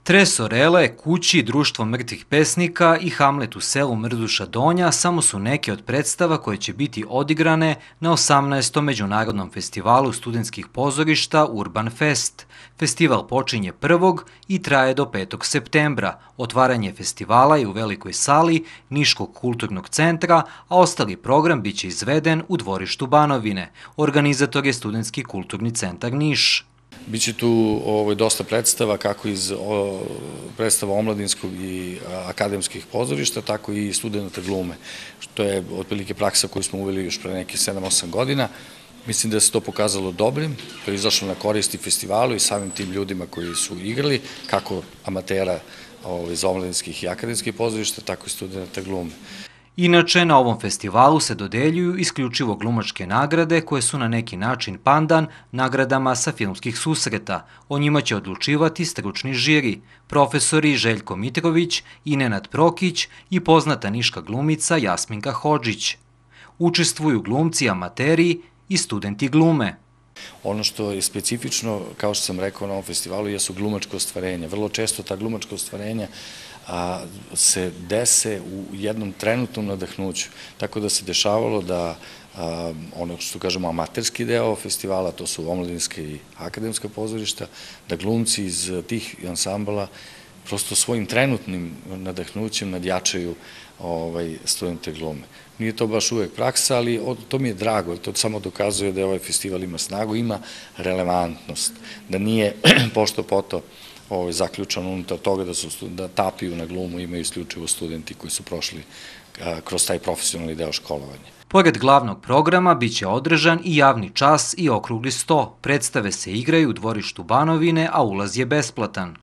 Tresorele, Kući, Društvo mrtvih pesnika i Hamlet u selu Mrduša Donja samo su neke od predstava koje će biti odigrane na 18. Međunarodnom festivalu studentskih pozorišta Urban Fest. Festival počinje 1. i traje do 5. septembra. Otvaranje festivala je u velikoj sali Niškog kulturnog centra, a ostali program biće izveden u dvorištu Banovine. Organizator je Studentski kulturni centar Niš. Biće tu dosta predstava, kako iz predstava omladinskog i akademskih pozorišta, tako i studenta glume, što je otprilike praksa koju smo uveli još pre nekih 7-8 godina. Mislim da se to pokazalo dobrim, to je izašlo na koristi festivalu i samim tim ljudima koji su igrali, kako amatera iz omladinskih i akademskih pozorišta, tako i studenta glume. Inače, na ovom festivalu se dodeljuju isključivo glumačke nagrade koje su na neki način pandan nagradama sa filmskih susreta. O njima će odlučivati stručni žiri, profesori Željko Mitrović i Nenad Prokić i poznata niška glumica Jasminka Hodžić. Učestvuju glumci amateri i studenti glume. Ono što je specifično, kao što sam rekao na ovom festivalu, jesu glumačke ostvarenja. Vrlo često ta glumačka ostvarenja se dese u jednom trenutnom nadahnuću. Tako da se dešavalo da ono što kažemo amaterski deo festivala, to su omladinske i akademska pozorišta, da glumci iz tih ansambala prosto svojim trenutnim nadahnućem nadjačaju studente glume. Nije to baš uvek praksa, ali to mi je drago, to samo dokazuje da ovaj festival ima snagu, ima relevantnost, da nije pošto poto zaključan unutar toga da tapiju na glumu imaju isključivo studenti koji su prošli kroz taj profesionalni deo školovanja. Pored glavnog programa biće održan i javni čas i okrugli sto. Predstave se igraju u dvorištu Banovine, a ulaz je besplatan.